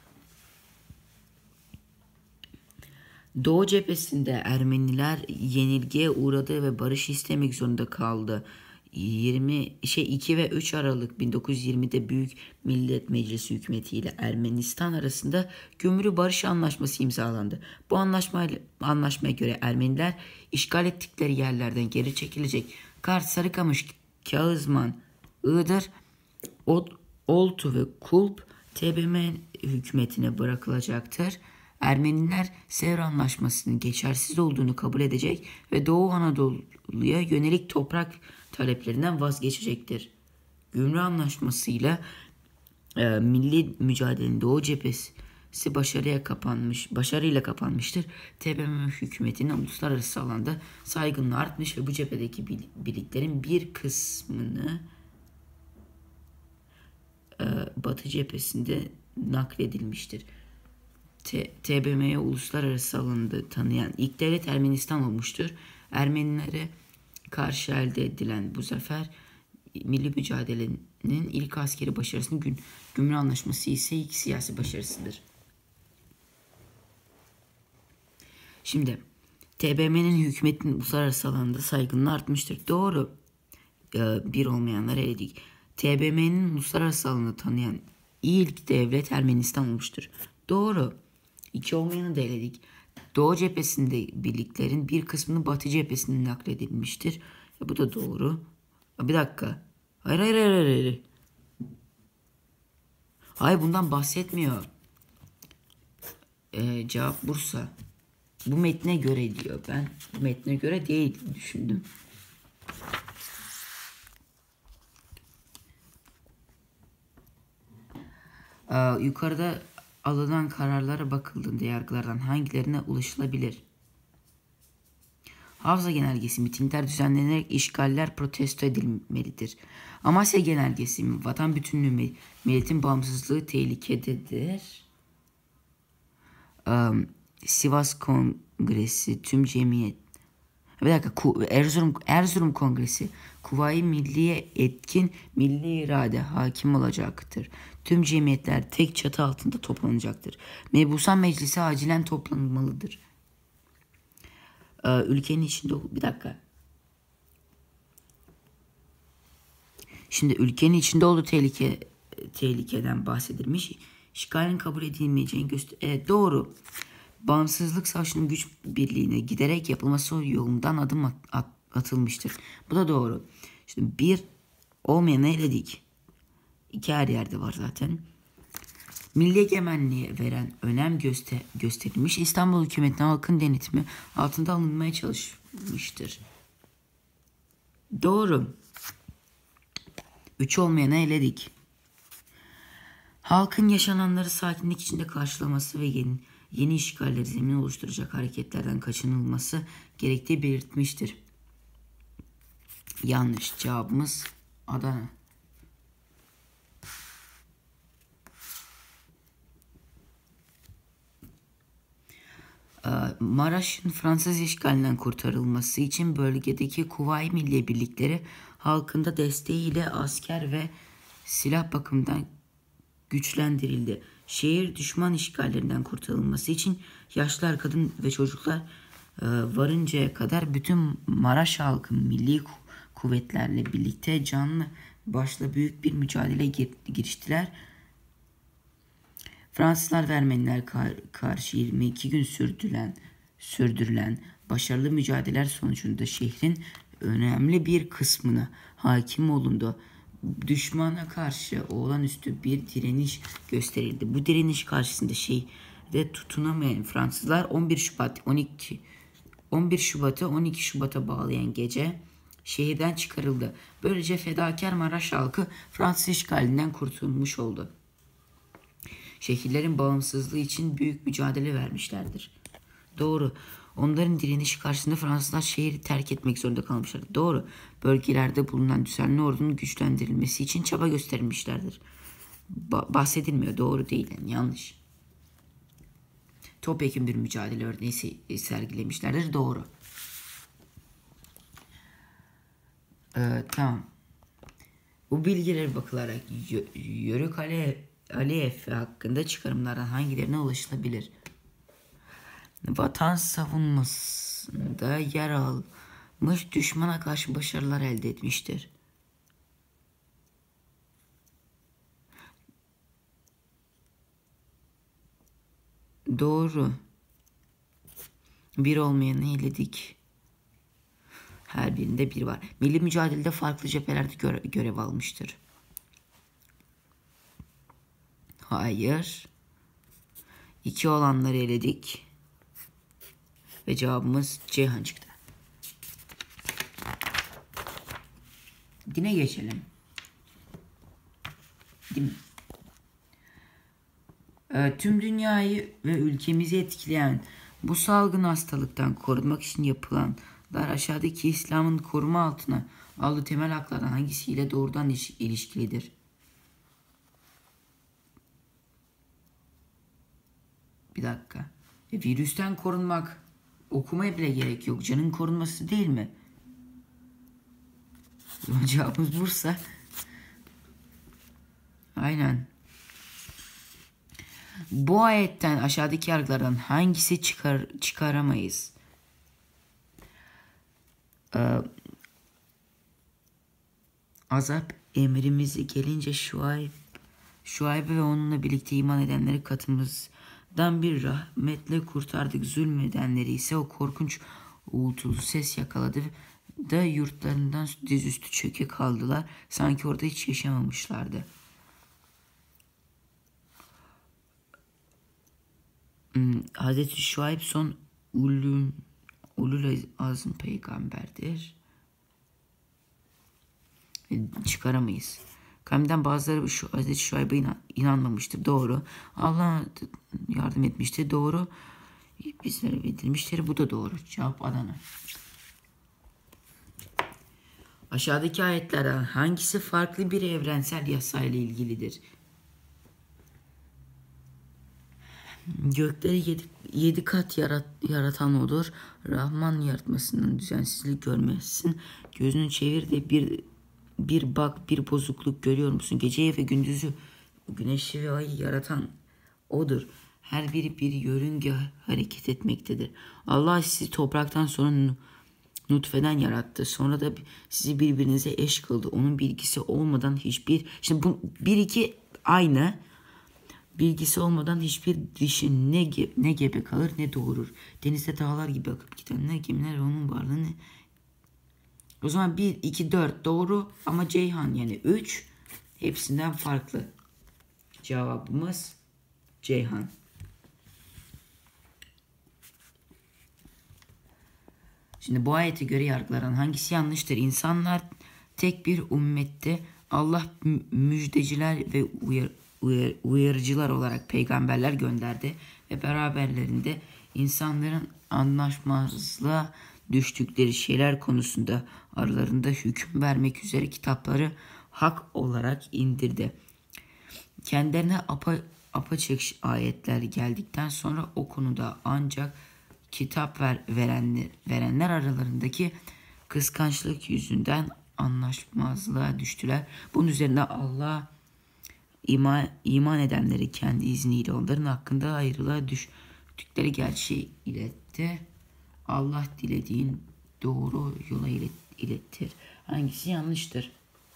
Doğu cephesinde Ermeniler yenilgiye uğradı ve barış istemek zorunda kaldı. yirmi şey iki ve üç Aralık bin dokuz yüz yirmide Büyük Millet Meclisi hükümeti ile Ermenistan arasında Gümrük Barış Anlaşması imzalandı. Bu anlaşma anlaşmaya göre Ermeniler işgal ettikleri yerlerden geri çekilecek. Kars, Sarıkamış, Kağızman, Iğdır, Oltu ve Kulp T B M hükümetine bırakılacaktır. Ermeniler Sevr Anlaşması'nın geçersiz olduğunu kabul edecek ve Doğu Anadolu'ya yönelik toprak taleplerinden vazgeçecektir. Gümrük Anlaşması'yla e, milli mücadelenin Doğu cephesi başarıya kapanmış, başarıyla kapanmıştır. T B M hükümetinin uluslararası alanda saygınlığı artmış ve bu cephedeki birliklerin bir kısmını e, Batı cephesinde nakledilmiştir. T B M'ye uluslararası alanda tanıyan ilk devlet Ermenistan olmuştur. Ermenilere karşı elde edilen bu zafer milli mücadelenin ilk askeri başarısının gün, Gümrük Anlaşması ise ilk siyasi başarısıdır. Şimdi T B M'nin hükümetin uluslararası alanda saygınlığı artmıştır. Doğru. Ee, bir olmayanları eledik. T B M'nin uluslararası alanda tanıyan ilk devlet Ermenistan olmuştur. Doğru. İki olmayanı da eledik. Doğu cephesinde birliklerin bir kısmını Batı cephesine nakledilmiştir. E, bu da doğru. Bir dakika. Hayır hayır hayır hayır. Hayır bundan bahsetmiyor. E, cevap Bursa. Bu metne göre diyor. Ben bu metne göre değil düşündüm. E, yukarıda alınan kararlara bakıldığında yargılardan hangilerine ulaşılabilir? Havza Genelgesi mitingler düzenlenerek işgaller protesto edilmelidir. Amasya Genelgesi vatan bütünlüğü milletin bağımsızlığı tehlikededir. Um, Sivas Kongresi tüm cemiyet bir dakika Erzurum Erzurum Kongresi Kuvayi Milliye etkin milli irade hakim olacaktır. Tüm cemiyetler tek çatı altında toplanacaktır. Mebusan Meclisi acilen toplanmalıdır. Ee, ülkenin içinde bir dakika. Şimdi ülkenin içinde olduğu tehlike tehlikeden bahsedilmiş. İşgalin kabul edilmeyeceğini göster. Evet, doğru. Bağımsızlık savaşının güç birliğine giderek yapılması yolundan adım at, at, atılmıştır. Bu da doğru. Şimdi bir olmayanı eledik. İki her yerde var zaten. Milli egemenliğe veren önem göster gösterilmiş. İstanbul hükümetine halkın denetimi altında alınmaya çalışmıştır. Doğru. Üç olmayanı eledik. Halkın yaşananları sakinlik içinde karşılaması ve yeni, yeni işgalleri zemin oluşturacak hareketlerden kaçınılması gerektiği belirtmiştir. Yanlış. Cevabımız Adana. Maraş'ın Fransız işgalinden kurtarılması için bölgedeki Kuvayi Milliye Birlikleri halkında desteğiyle asker ve silah bakımından güçlendirildi. Şehir düşman işgallerinden kurtarılması için yaşlılar, kadın ve çocuklar e, varıncaya kadar bütün Maraş halkı milli kuvvetlerle birlikte canlı başla büyük bir mücadele gir giriştiler. Fransızlar ve Ermeniler kar karşı yirmi iki gün sürdürülen, sürdürülen başarılı mücadeleler sonucunda şehrin önemli bir kısmına hakim olundu. Düşmana karşı olağanüstü bir direniş gösterildi. Bu direniş karşısında şey de tutunamayan Fransızlar on bir Şubat on iki on bir Şubat'ı on iki Şubat'a bağlayan gece şehirden çıkarıldı. Böylece fedakar Maraş halkı Fransız işgalinden kurtulmuş oldu. Şehirlerin bağımsızlığı için büyük mücadele vermişlerdir. Doğru. Onların direnişi karşısında Fransızlar şehri terk etmek zorunda kalmışlardır. Doğru. Bölgelerde bulunan düzenli ordunun güçlendirilmesi için çaba göstermişlerdir. Ba- bahsedilmiyor. Doğru değil. Yani yanlış. Topyekun bir mücadele örneği sergilemişlerdir. Doğru. Ee, tamam. Bu bilgilere bakılarak Yörük Aliyev hakkında çıkarımlardan hangilerine ulaşılabilir? Vatan savunmasında yer almış, düşmana karşı başarılar elde etmiştir. Doğru. Bir olmayanı eledik. Her birinde bir var. Milli mücadelede farklı cephelerde göre görev almıştır. Hayır. İki olanları eledik. Ve cevabımız Ceyhan çıktı. Dine geçelim. Din. Ee, tüm dünyayı ve ülkemizi etkileyen bu salgın hastalıktan korunmak için yapılanlar aşağıdaki İslam'ın koruma altına aldığı temel haklardan hangisiyle doğrudan ilişkilidir? Bir dakika. E, virüsten korunmak okumaya bile gerek yok. Canın korunması değil mi? Cevabımız Bursa. Aynen. Bu ayetten aşağıdaki yargılardan hangisi çıkar çıkaramayız? Ee, azap emrimizi gelince Şuayb, Şuayb'e ve onunla birlikte iman edenleri katımızdan bir rahmetle kurtardık. Zulmedenleri ise o korkunç uğultulu ses yakaladı da yurtlarından dizüstü çöke kaldılar. Sanki orada hiç yaşamamışlardı. Hmm, Hazreti Şuayb son ulul, ulul azm peygamberdir. Çıkaramayız. Kavimden bazıları şu Hazreti Şuayb'a inan, inanmamıştır. Doğru. Allah yardım etmiştir. Doğru. Bizlere bildirmiştir. Bu da doğru. Cevap Adana. Aşağıdaki ayetlerden hangisi farklı bir evrensel yasayla ilgilidir? Gökleri yedi, yedi kat yarat, yaratan odur. Rahman yaratmasından düzensizlik görmezsin. Gözünü çevir de bir bir bak, bir bozukluk görüyor musun? Geceyi ve gündüzü, güneşi ve ayı yaratan odur. Her biri bir yörünge hareket etmektedir. Allah sizi topraktan sonra nutfeden yarattı. Sonra da sizi birbirinize eş kıldı. Onun bilgisi olmadan hiçbir... Şimdi bu bir iki aynı. Bilgisi olmadan hiçbir dişi ne, ge, ne gebe kalır ne doğurur. Denizde dağlar gibi akıp giden ne gemiler onun varlığını. O zaman bir, iki, dört doğru ama Ceyhan yani üç hepsinden farklı. Cevabımız Ceyhan. Şimdi bu ayete göre yargılanan hangisi yanlıştır? İnsanlar tek bir ümmette Allah müjdeciler ve uyar, uyar, uyarıcılar olarak peygamberler gönderdi ve beraberlerinde insanların anlaşmazlığa düştükleri şeyler konusunda aralarında hüküm vermek üzere kitapları hak olarak indirdi. Kendilerine apa, apaçık ayetler geldikten sonra o konuda ancak kitap ver, verenler, verenler aralarındaki kıskançlık yüzünden anlaşmazlığa düştüler. Bunun üzerine Allah iman, iman edenleri kendi izniyle onların hakkında ayrılığa düştükleri gerçeği iletti. Allah dilediğin doğru yola ilet, ilettir. Hangisi yanlıştır?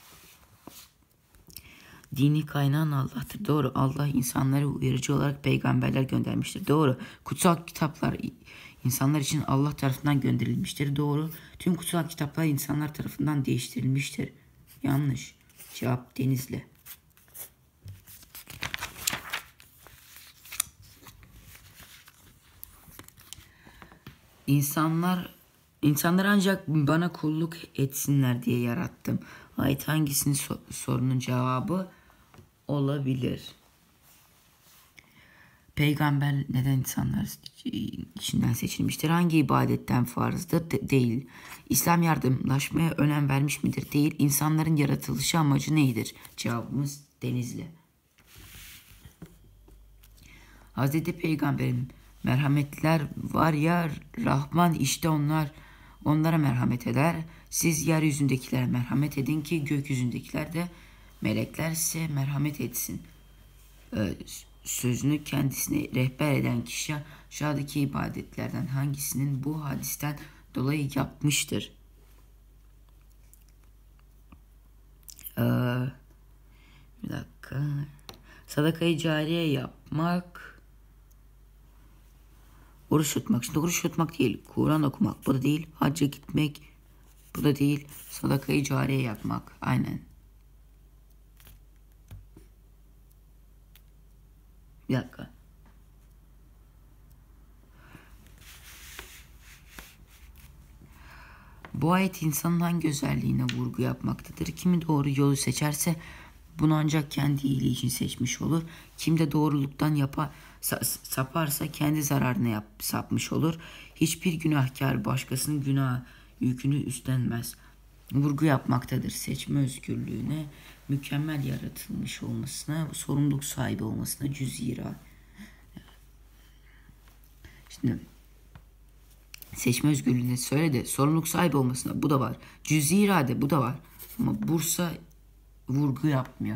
Dini kaynağın Allah'tır. Doğru. Allah insanları uyarıcı olarak peygamberler göndermiştir. Doğru. Kutsal kitaplar insanlar için Allah tarafından gönderilmiştir. Doğru. Tüm kutsal kitaplar insanlar tarafından değiştirilmiştir. Yanlış. Cevap Denizli. İnsanlar insanlar ancak bana kulluk etsinler diye yarattım. Ait hangisinin so- sorunun cevabı olabilir? Peygamber neden insanlar içinden seçilmiştir? Hangi ibadetten farzdır? De- değil. İslam yardımlaşmaya önem vermiş midir? Değil. İnsanların yaratılışı amacı neydir? Cevabımız Denizli. Hazreti Peygamber'in merhametliler var ya Rahman, işte onlar onlara merhamet eder. Siz yeryüzündekilere merhamet edin ki gökyüzündekiler de melekler size merhamet etsin. Ee, sözünü kendisine rehber eden kişi aşağıdaki ibadetlerden hangisinin bu hadisten dolayı yapmıştır? Ee, bir dakika. Sadakayı cariye yapmak, oruç tutmak. Şimdi oruç tutmak değil. Kur'an okumak. Bu da değil. Hacca gitmek. Bu da değil. Sadakayı cariye yapmak. Aynen. Bir dakika. Bu ayet insanın hangi özelliğine vurgu yapmaktadır? Kimi doğru yolu seçerse bunu ancak kendi iyiliği için seçmiş olur. Kim de doğruluktan yapa, saparsa kendi zararına yap, sapmış olur. Hiçbir günahkar başkasının günah yükünü üstlenmez. Vurgu yapmaktadır seçme özgürlüğüne, mükemmel yaratılmış olmasına, sorumluluk sahibi olmasına, cüzira. Şimdi seçme özgürlüğüne söyle de sorumluluk sahibi olmasına bu da var. Cüz-i irade bu da var. Ama Bursa vurgu yapmıyor.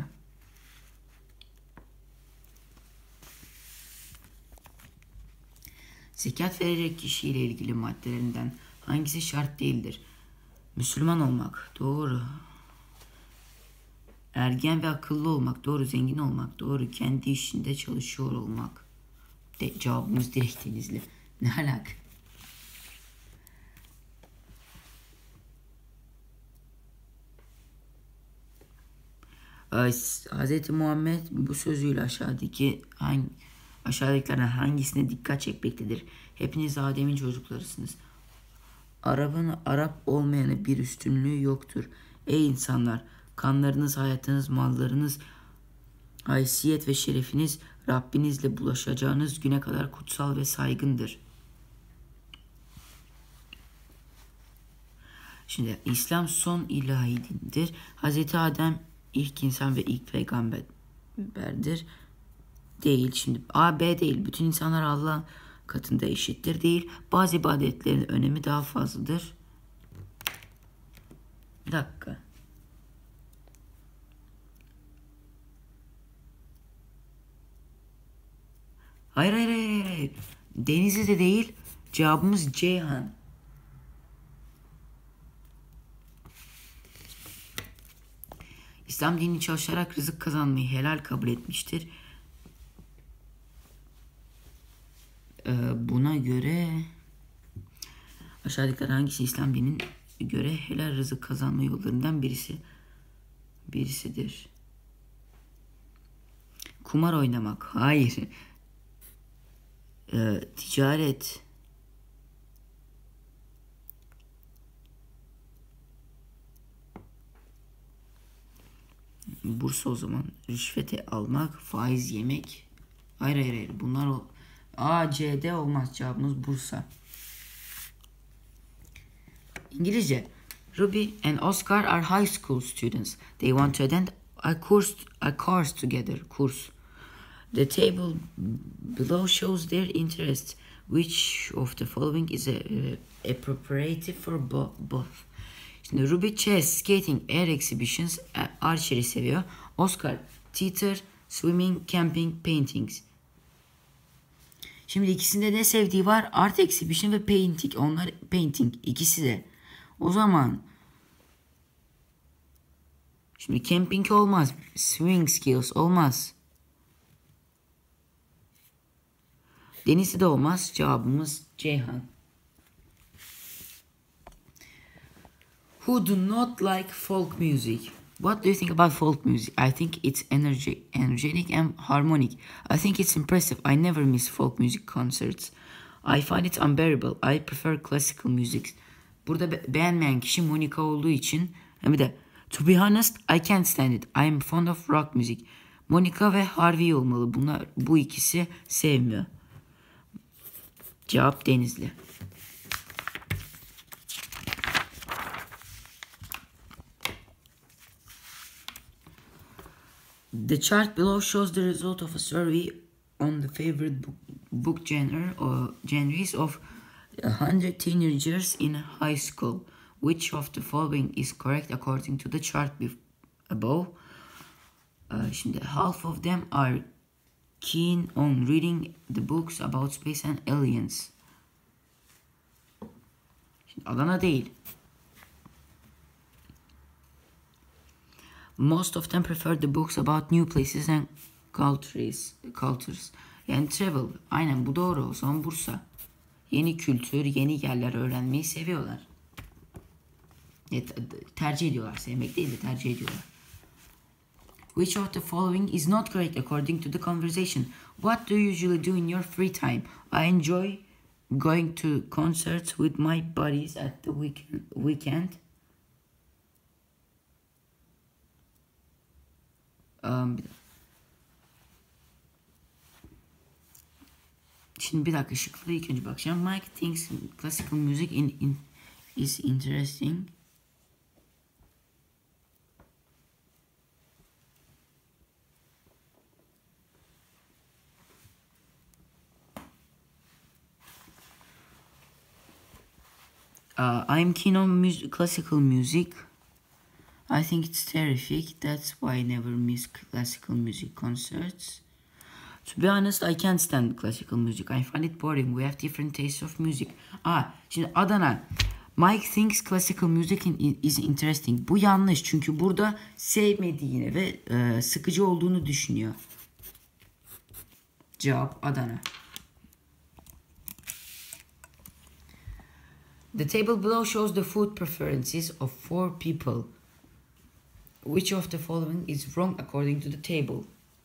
Zekat verecek kişiyle ilgili maddelerinden hangisi şart değildir? Müslüman olmak. Doğru. Ergen ve akıllı olmak. Doğru. Zengin olmak. Doğru. Kendi işinde çalışıyor olmak. De, cevabımız direkt Denizli. Ne alaka? Hz. Muhammed bu sözüyle aşağıdaki hangi, aşağıdakilerden hangisine dikkat çekmektedir? Hepiniz Adem'in çocuklarısınız. Arap'ın Arap olmayanı bir üstünlüğü yoktur. Ey insanlar! Kanlarınız, hayatınız, mallarınız, haysiyet ve şerefiniz Rabbinizle bulaşacağınız güne kadar kutsal ve saygındır. Şimdi İslam son ilahi dindir. Hz. Adem ilk insan ve ilk peygamberdir. Değil. Şimdi A, B değil. Bütün insanlar Allah katında eşittir. Değil. Bazı ibadetlerin önemi daha fazladır. Bir dakika. Hayır hayır hayır hayır. Denizli de değil. Cevabımız Ceyhan. İslam dini çalışarak rızık kazanmayı helal kabul etmiştir. Ee, buna göre aşağıdakiler hangisi İslam dininin göre helal rızık kazanma yollarından birisi birisidir? Kumar oynamak. Hayır. Ee, ticaret. Bursa o zaman. Rüşvete almak, faiz yemek. Hayır hayır hayır. Bunlar o. A, C, D olmaz. Cevabımız Bursa. İngilizce. Ruby and Oscar are high school students. They want to attend a course, a course together. Course. The table below shows their interest. Which of the following is a, a appropriate for bo both? Şimdi Ruby chess, skating, air exhibitions, archery seviyor. Oscar theater, swimming, camping, paintings. Şimdi ikisinde ne sevdiği var? Art exhibition ve painting. Onlar painting ikisi de. O zaman şimdi camping olmaz. Swimming skills olmaz. Denizli de olmaz. Cevabımız Ceyhan. Who do not like folk music? What do you think about folk music? I think it's energy, energetic and harmonic. I think it's impressive. I never miss folk music concerts. I find it unbearable. I prefer classical music. Burada be- beğenmeyen kişi Monica olduğu için. Hem bir de to be honest, I can't stand it. I am fond of rock music. Monica ve Harvey olmalı. Bunlar, bu ikisi sevmiyor. Cevap Denizli. The chart below shows the result of a survey on the favorite book, book genre or genres of one hundred teenagers in high school. Which of the following is correct according to the chart above? Uh, şimdi half of them are keen on reading the books about space and aliens. Şimdi Adana değil. Most of them prefer the books about new places and cultures. cultures. Yani travel. Aynen bu doğru. O zaman Bursa. Yeni kültür, yeni yerler öğrenmeyi seviyorlar. Tercih ediyorlar. Sevmek değil de tercih ediyorlar. Which of the following is not correct according to the conversation? What do you usually do in your free time? I enjoy going to concerts with my buddies at the weekend. weekend. Um, Şimdi bir dakika şıklara ilk önce bakacağım. Mike thinks classical music in, in, is interesting. Uh, I'm keen on music, classical music. I think it's terrific. That's why I never miss classical music concerts. To be honest, I can't stand classical music. I find it boring. We have different tastes of music. Aa, şimdi Adana. Mike thinks classical music is interesting. Bu yanlış çünkü burada sevmediğini ve e, sıkıcı olduğunu düşünüyor. Cevap Adana. The table below shows the food preferences of four people. Which of the following is wrong according to the table?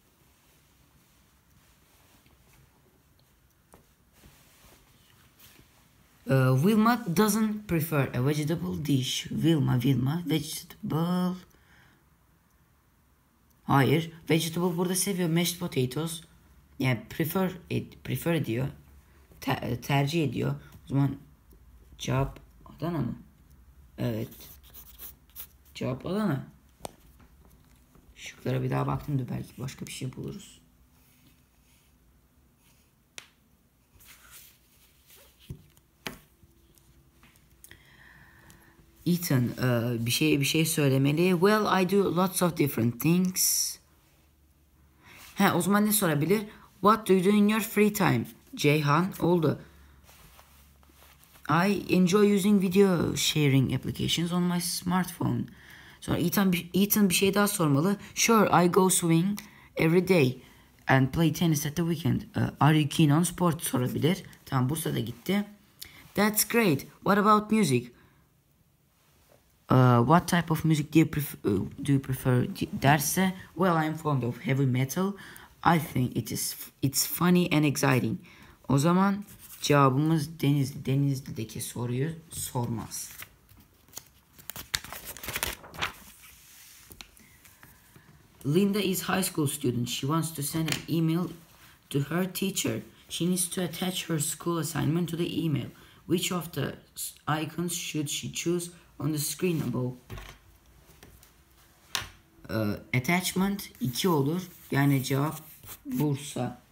Uh, Wilma doesn't prefer a vegetable dish. Wilma, Wilma, vegetable. Hayır, vegetable burada seviyor. Mashed potatoes. Yani prefer, ed, prefer ediyor. Ter, tercih ediyor. O zaman cevap Adana mı? Evet. Cevap Adana. Şıklara bir daha baktım da belki başka bir şey buluruz. Ethan uh, bir şey bir şey söylemeli. Well, I do lots of different things. He, o zaman ne sorabilir? What do you do in your free time? Ceyhan oldu. I enjoy using video sharing applications on my smartphone. Sonra Ethan, Ethan bir şey daha sormalı. Sure, I go swing every day and play tennis at the weekend. Uh, are you keen on sport sorabilir. Tamam, Bursa'da gitti. That's great. What about music? Uh, what type of music do you prefer, uh, do you prefer derse? Well, I'm fond of heavy metal. I think it is it's funny and exciting. O zaman cevabımız Denizli. Denizli'deki soruyu sormaz. Linda is high school student. She wants to send an email to her teacher. She needs to attach her school assignment to the email. Which of the icons should she choose on the screen above? Uh, attachment iki olur. Yani cevap Bursa.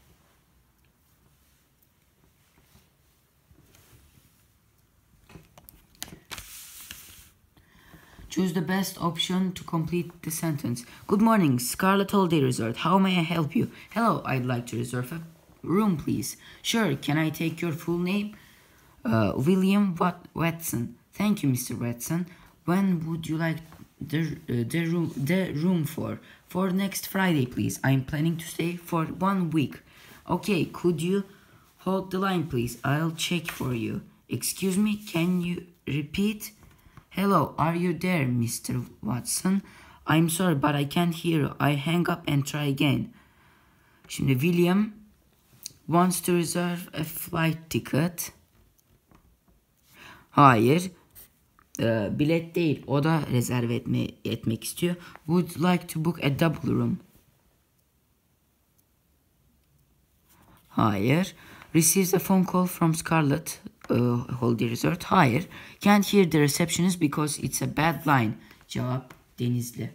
Choose the best option to complete the sentence. Good morning, Scarlet Holiday Resort. How may I help you? Hello, I'd like to reserve a room, please. Sure, can I take your full name? Uh, William Wat Watson. Thank you, Mister Watson. When would you like the, uh, the, room, the room for? For next Friday, please. I'm planning to stay for one week. Okay, could you hold the line, please? I'll check for you. Excuse me, can you repeat? Hello, are you there, Mister Watson? I'm sorry, but I can't hear you. I hang up and try again. Şimdi William wants to reserve a flight ticket. Hayır. Ee, bilet değil. O da rezerve etme, etmek istiyor. Would like to book a double room. Hayır. Receives a phone call from Scarlett uh, Holiday Resort. Hayır. Can't hear the receptionist because it's a bad line. Cevap Denizli.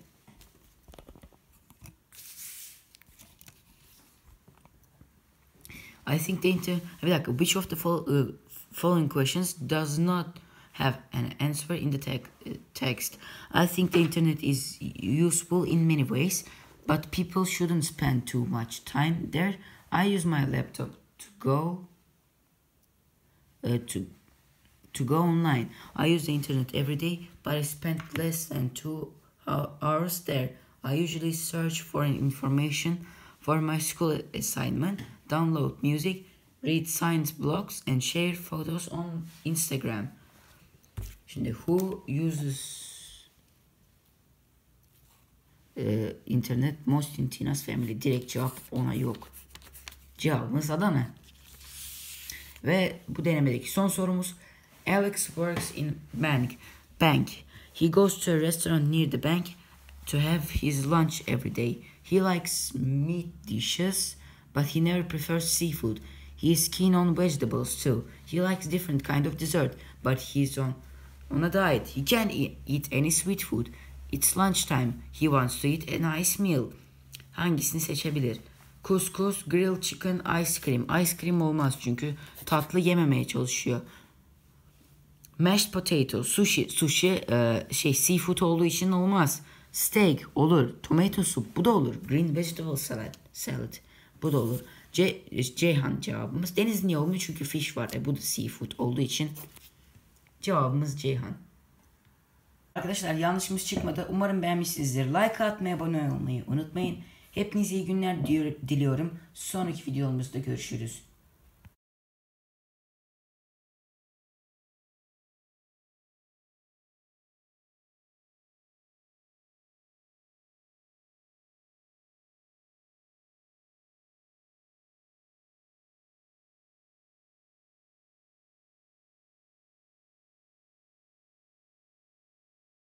I think the inter... Bir dakika. Which of the fo uh, following questions does not have an answer in the te uh, text? I think the internet is useful in many ways, but people shouldn't spend too much time there. I use my laptop to go uh, to to go online. I use the internet every day, but I spend less than two hours there. I usually search for information for my school assignment, download music, read science blogs, and share photos on Instagram. Şimdi who uses e, internet most in Tina's family? Direkt cevap ona yok. Cevabımız Adana. Ve bu denemedeki son sorumuz. Alex works in bank. Bank. He goes to a restaurant near the bank to have his lunch every day. He likes meat dishes, but he never prefers seafood. He is keen on vegetables too. He likes different kind of dessert, but he's on on a diet. He can't eat, eat any sweet food. It's lunchtime. He wants to eat a nice meal. Hangisini seçebilir? Couscous, grilled chicken, ice cream. Ice cream olmaz çünkü tatlı yememeye çalışıyor. Mashed potato, sushi. Sushi e, şey seafood olduğu için olmaz. Steak olur. Tomato soup bu da olur. Green vegetable salad. Salad bu da olur. C Ceyhan cevabımız. Deniz niye olmuyor? Çünkü fish var. E, bu da seafood olduğu için cevabımız Ceyhan. Arkadaşlar yanlışımız çıkmadı. Umarım beğenmişsinizdir. Like atmayı, abone olmayı unutmayın. Hepinize iyi günler diliyorum. Sonraki videomuzda görüşürüz.